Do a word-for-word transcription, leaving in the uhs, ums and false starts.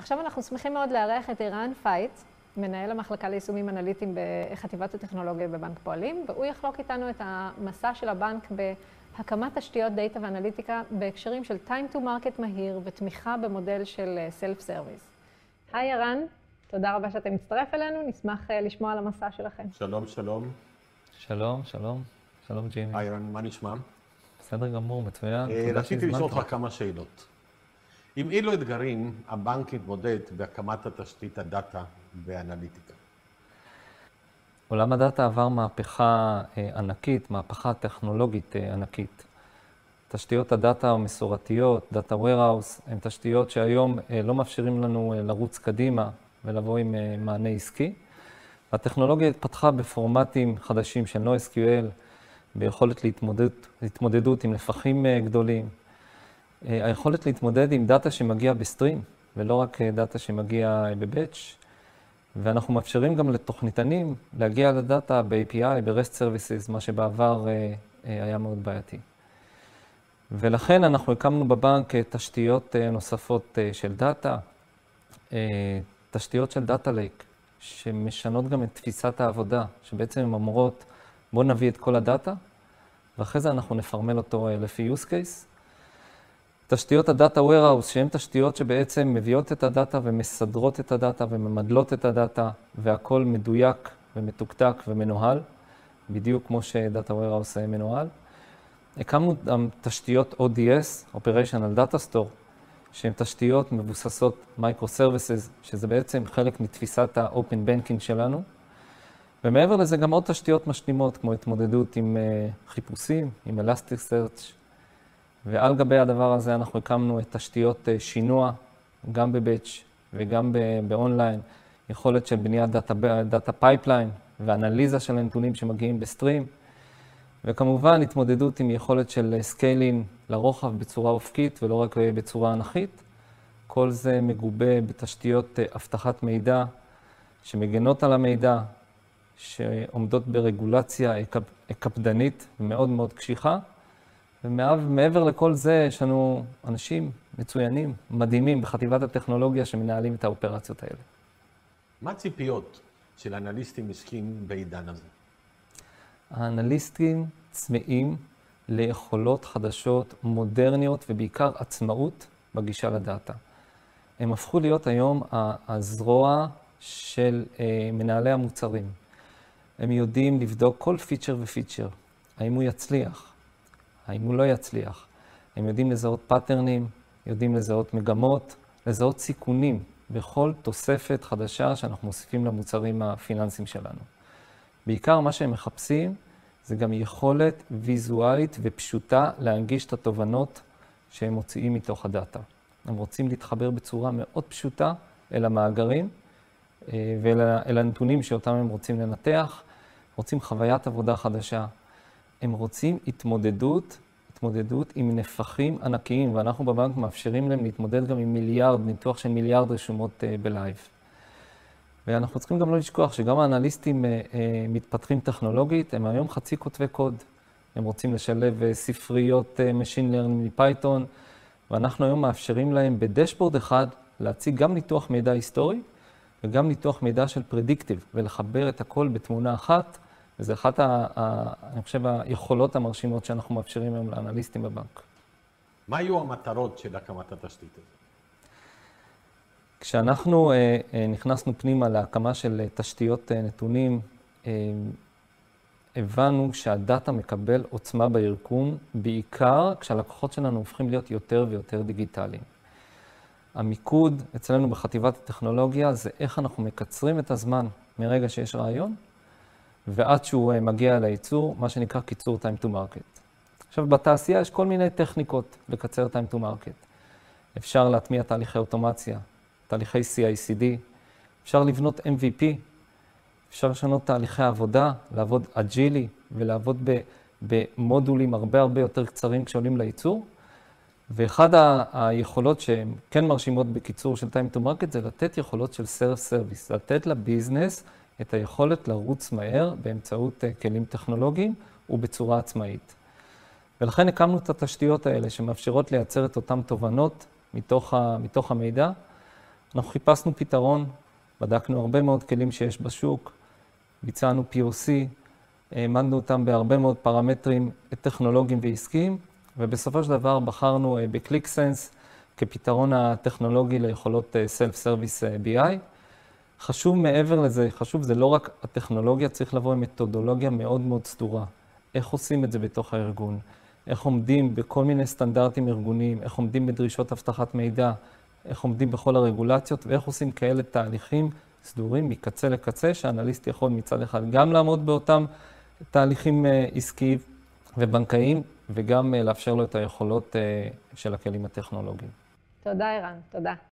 עכשיו אנחנו שמחים מאוד לארח את ערן פייט, מנהל המחלקה ליישומים אנליטיים בחטיבת הטכנולוגיה בבנק פועלים, והוא יחלוק איתנו את המסע של הבנק בהקמת תשתיות דאטה ואנליטיקה בהקשרים של time to market מהיר ותמיכה במודל של self-service. היי ערן, תודה רבה שאתה מצטרף אלינו, נשמח לשמוע על המסע שלכם. שלום, שלום. שלום, שלום. שלום ג'ימי. היי ערן, מה נשמע? בסדר גמור, מצוין. רציתי לשאול אותך כמה שאלות. עם אילו אתגרים הבנק התמודד בהקמת התשתית הדאטה והאנליטיקה? עולם הדאטה עבר מהפכה ענקית, מהפכה טכנולוגית ענקית. תשתיות הדאטה המסורתיות, דאטה warehouse, הן תשתיות שהיום לא מאפשרים לנו לרוץ קדימה ולבוא עם מענה עסקי. הטכנולוגיה התפתחה בפורמטים חדשים של נו אס קיו אל, ביכולת להתמודד, להתמודדות עם נפחים גדולים. היכולת להתמודד עם דאטה שמגיע בסטרים, ולא רק דאטה שמגיע בבאץ', ואנחנו מאפשרים גם לתוכניתנים להגיע לדאטה ב-איי פי איי, ב-REST Services, מה שבעבר היה מאוד בעייתי. ולכן אנחנו הקמנו בבנק תשתיות נוספות של דאטה, תשתיות של דאטה לייק, שמשנות גם את תפיסת העבודה, שבעצם הן אמורות, בואו נביא את כל הדאטה, ואחרי זה אנחנו נפרמל אותו לפי use case. תשתיות הדאטה warehouse, שהן תשתיות שבעצם מביאות את הדאטה ומסדרות את הדאטה וממדלות את הדאטה, והכל מדויק ומתוקתק ומנוהל, בדיוק כמו שדאטה warehouse מנוהל. הקמנו גם תשתיות או די אס, Operational Data Store, שהן תשתיות מבוססות Microservices, שזה בעצם חלק מתפיסת ה-Open Banking שלנו. ומעבר לזה גם עוד תשתיות משלימות, כמו התמודדות עם uh, חיפושים, עם Elasticsearch. ועל גבי הדבר הזה אנחנו הקמנו את תשתיות uh, שינוע, גם בבאץ' וגם באונליין, יכולת של בניית דאטה, דאטה פייפליין ואנליזה של הנתונים שמגיעים בסטרים. וכמובן התמודדות עם יכולת של סקיילינג לרוחב בצורה אופקית ולא רק בצורה אנכית. כל זה מגובה בתשתיות אבטחת מידע שמגנות על המידע, שעומדות ברגולציה קפדנית ומאוד מאוד קשיחה. ומעבר לכל זה יש לנו אנשים מצוינים, מדהימים בחטיבת הטכנולוגיה שמנהלים את האופרציות האלה. מה הציפיות של אנליסטים עסקיים בעידן הזה? האנליסטים צמאים ליכולות חדשות, מודרניות ובעיקר עצמאות בגישה לדאטה. הם הפכו להיות היום הזרוע של מנהלי המוצרים. הם יודעים לבדוק כל פיצ'ר ופיצ'ר, האם הוא יצליח, האם הוא לא יצליח. הם יודעים לזהות פאטרנים, יודעים לזהות מגמות, לזהות סיכונים בכל תוספת חדשה שאנחנו מוסיפים למוצרים הפיננסיים שלנו. בעיקר מה שהם מחפשים זה גם יכולת ויזואלית ופשוטה להנגיש את התובנות שהם מוציאים מתוך הדאטה. הם רוצים להתחבר בצורה מאוד פשוטה אל המאגרים ואל הנתונים שאותם הם רוצים לנתח, רוצים חוויית עבודה חדשה. הם רוצים התמודדות, התמודדות עם נפחים ענקיים, ואנחנו בבנק מאפשרים להם להתמודד גם עם מיליארד, ניתוח של מיליארד רשומות בלייב. ואנחנו צריכים גם לא לשכוח שגם האנליסטים מתפתחים טכנולוגית, הם היום חצי כותבי קוד. הם רוצים לשלב ספריות Machine Learning מפייתון, ואנחנו היום מאפשרים להם בדשבורד אחד להציג גם ניתוח מידע היסטורי, וגם ניתוח מידע של פרדיקטיב, ולחבר את הכל בתמונה אחת, וזה אחת, ה, ה, אני חושב, היכולות המרשימות שאנחנו מאפשרים היום לאנליסטים בבנק. מה היו המטרות של הקמת התשתית הזאת? כשאנחנו אה, אה, נכנסנו פנימה להקמה של אה, תשתיות אה, נתונים, אה, הבנו שהדאטה מקבל עוצמה בארגון, בעיקר כשהלקוחות שלנו הופכים להיות יותר ויותר דיגיטליים. המיקוד אצלנו בחטיבת הטכנולוגיה זה איך אנחנו מקצרים את הזמן מרגע שיש רעיון, ועד שהוא מגיע לייצור, מה שנקרא קיצור time to market. עכשיו, בתעשייה יש כל מיני טכניקות לקצר time to market. אפשר להטמיע תהליכי אוטומציה, תהליכי סי איי סי די, אפשר לבנות אם וי פי, אפשר לשנות תהליכי עבודה, לעבוד אג'ילי ולעבוד במודולים הרבה הרבה יותר קצרים כשעולים לייצור. ואחד ה- היכולות שהן כן מרשימות בקיצור של time to market זה לתת יכולות של self-service, לתת לביזנס את היכולת לרוץ מהר באמצעות כלים טכנולוגיים ובצורה עצמאית. ולכן הקמנו את התשתיות האלה שמאפשרות לייצר את אותן תובנות מתוך, ה, מתוך המידע. אנחנו חיפשנו פתרון, בדקנו הרבה מאוד כלים שיש בשוק, ביצענו פי או סי, העמדנו אותם בהרבה מאוד פרמטרים טכנולוגיים ועסקיים, ובסופו של דבר בחרנו ב-ClickSense כפתרון הטכנולוגי ליכולות Self-Service בי איי. חשוב מעבר לזה, חשוב זה לא רק הטכנולוגיה, צריך לבוא עם מתודולוגיה מאוד מאוד סדורה. איך עושים את זה בתוך הארגון? איך עומדים בכל מיני סטנדרטים ארגוניים? איך עומדים בדרישות אבטחת מידע? איך עומדים בכל הרגולציות? ואיך עושים כאלה תהליכים סדורים מקצה לקצה, שהאנליסט יכול מצד אחד גם לעמוד באותם תהליכים עסקיים ובנקאיים, וגם לאפשר לו את היכולות של הכלים הטכנולוגיים. תודה, ערן. תודה.